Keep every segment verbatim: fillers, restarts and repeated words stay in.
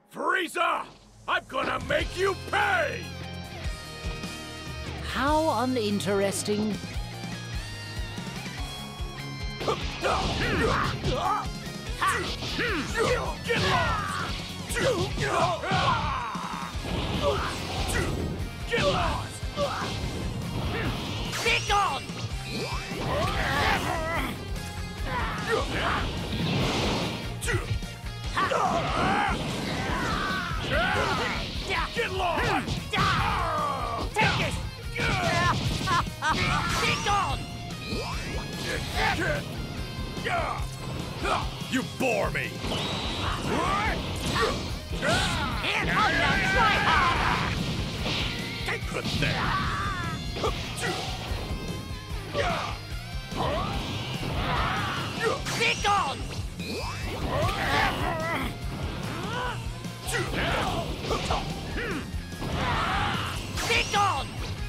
Frieza! I'm gonna make you pay! How uninteresting. Get lost! Get lost! Be gone! Get lost! Take it! Be gone! You bore me! And I'm not trying hard! Pathetic! Be gone! Be gone!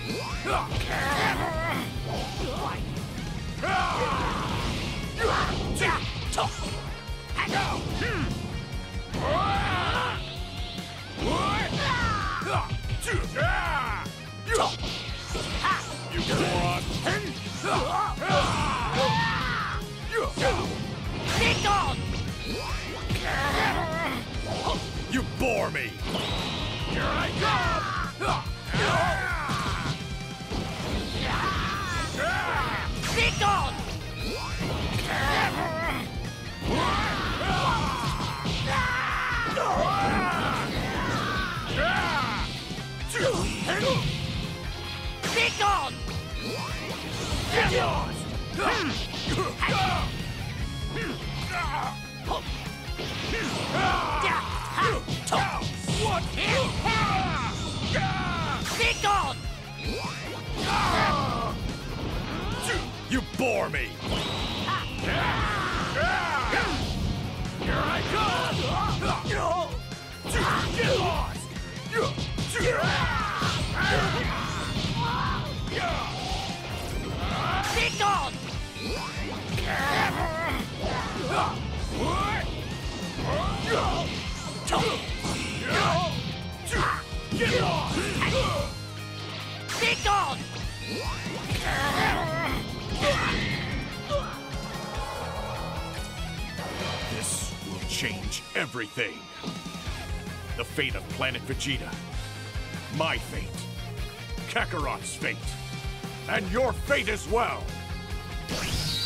You moron! Be gone! You bore me! Here I come! Be gone! Be gone! Get lost! What? Be gone! You bore me! Here I come! Get lost! Be gone! Get lost! Be gone! This will change everything. The fate of Planet Vegeta. My fate. Kakarot's fate. And your fate as well.